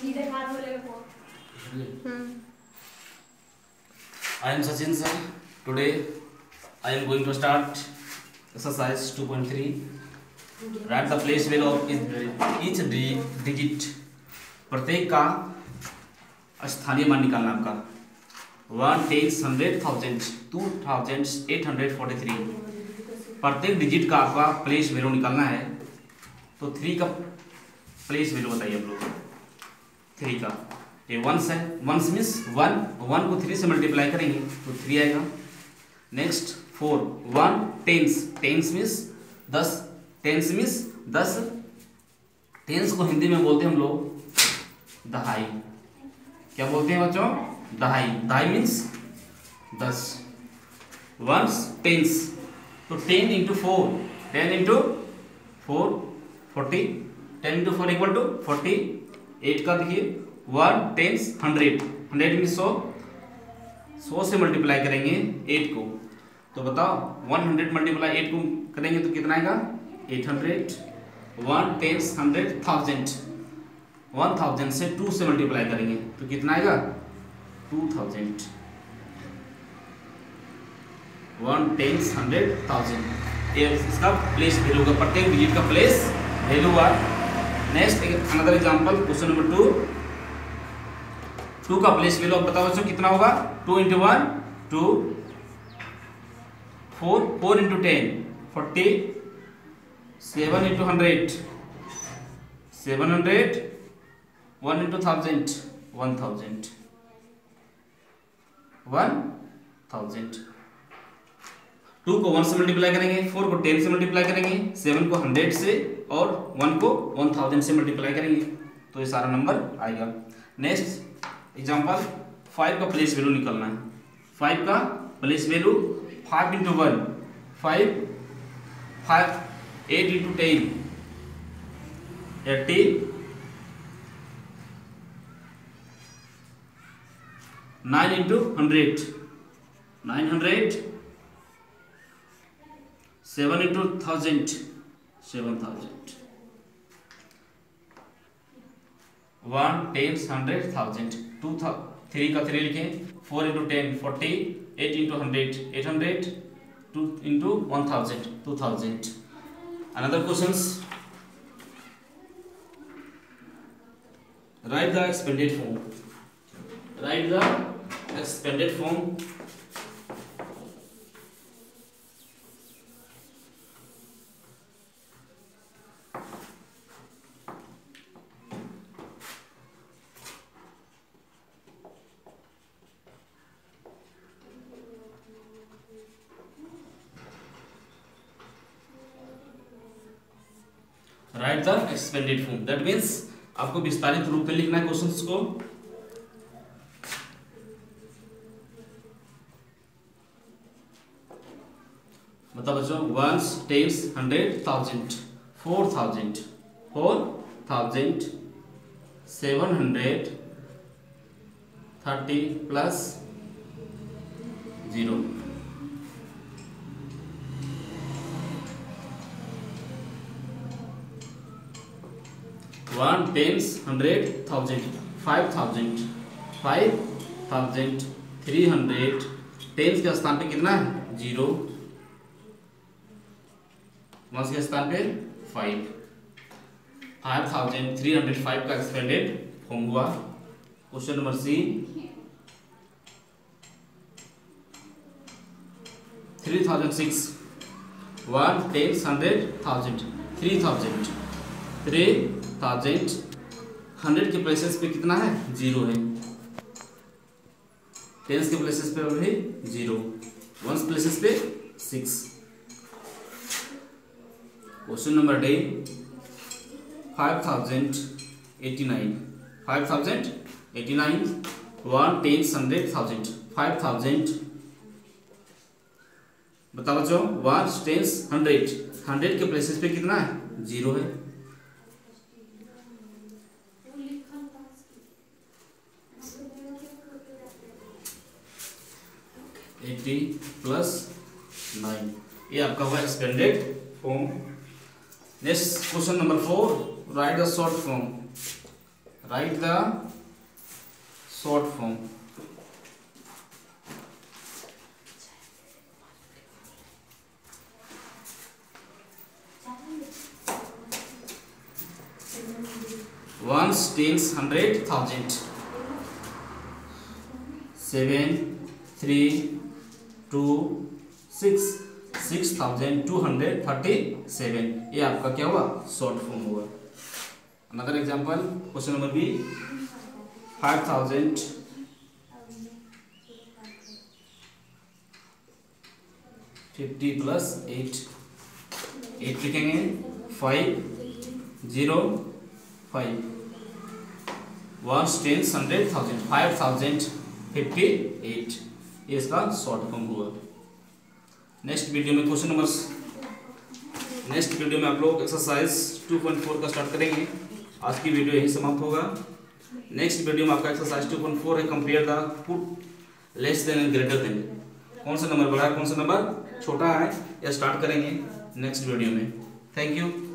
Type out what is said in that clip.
I am Sachin sir. Today I am going to start exercise 2.3. Write the place value of each digit. प्रत्येक का स्थानीय मान निकालना आपका 1, 10, 100, 1000, 2843। प्रत्येक डिजिट का आपका प्लेस वैल्यू निकालना है। तो 3 का प्लेस वैल्यू बताइए आप लोग। 3 का ये वंस है, वंस मीन्स 1 को 3 से मल्टीप्लाई करेंगे तो 3 आएगा। Next 4, 1, tens means 10, tens means 10। Tens को हिंदी में बोलते हैं हम लोग दहाई। क्या बोलते हैं बच्चों? दहाई। दहाई मीन्स 10। वंस टेंस तो 10 into 4, 10 into 4 40, 10 into 4 equal to 40। 8 का देखिए 1, 10, 100, 100 मीन्स 100 से मल्टीप्लाई करेंगे 8 को। तो बताओ 100 मल्टीप्लाई 8 को करेंगे तो कितना आएगा? 800। 1, 10, 100, 1000। 1000 से 2 से मल्टीप्लाई करेंगे तो कितना आएगा? 2000। 1, 10, 100, 1000। ये इसका प्लेस वैल्यू का, प्रत्येक डिजिट का प्लेस वैल्यू हुआ। Next another example, question number 2। 2 का प्लेस वैल्यू बताओ बच्चों कितना होगा? 2 इंटू 1 2, 4 इंटू 10 40, 7 इंटू 100 700, 1 इंटू 1000 1000 1000। 2 को 1 से मल्टीप्लाई करेंगे, 4 को 10 से मल्टीप्लाई करेंगे, 7 को 100 से और 1 को 1000 से मल्टीप्लाई करेंगे तो ये सारा नंबर आएगा। नेक्स्ट एग्जांपल, 5 का प्लेस वैल्यू निकालना है। 5 का place value 5 into 1 5, 8 into 10 80, 9 into 100 900, 7 into 1000 7000। 1, 10, 100, 1000। 3 का 3 लिखें। 4 into 10 40, 8 into 100 800, 2 into 1000 2000। Another questions. Write the expanded form. Write the expanded form. Write the expanded form. That means आपको विस्तारित रूप में लिखना है क्वेश्चंस को। बताओ बच्चों, 1, 10, 100, 1000, 4000, 730 प्लस 0। 1, 10, 100, 1000, 5000, 300। 10 के स्थान पे कितना है? 0। 1 के स्थान पे 5। 5305 का एक्सपेंडेड फॉर्म हुआ। Question number C, 3006। 1, 10, 100, 1000, 3000 100 के प्लेसेस पे कितना है? 0 है। 10 के प्लेसेस पे भी 0, 1 प्लेसेस पे 6। Question number D, 5089। 5089, 1, 10, 100, 1000, 5000। बताओ बच्चों, 1, 10, 100 के प्लेसेस पे कितना है? 0 है। 80 प्लस 9, ये आपका हुआ expanded form. Next question number 4, write the short form. Write the short form. Ones, tens, 100,000। 7 3 2 6 6,237, ये आपका क्या हुआ, शॉर्ट फॉर्म हुआ। Another example, question number B, 5,050 plus 8 लिखेंगे, 505। वंस, टेंस, 100,000, 5,058, ये इसका शॉर्ट फॉर्म हुआ। नेक्स्ट वीडियो में आप लोग एक्सरसाइज 2.4 का स्टार्ट करेंगे। आज की वीडियो यही समाप्त होगा। नेक्स्ट वीडियो में आपका एक्सरसाइज 2.4 है, compare the put less than and greater than. कौन सा नंबर बड़ा है, कौन सा नंबर छोटा है, यह स्टार्ट करेंगे नेक्स्ट वीडियो में। Thank you.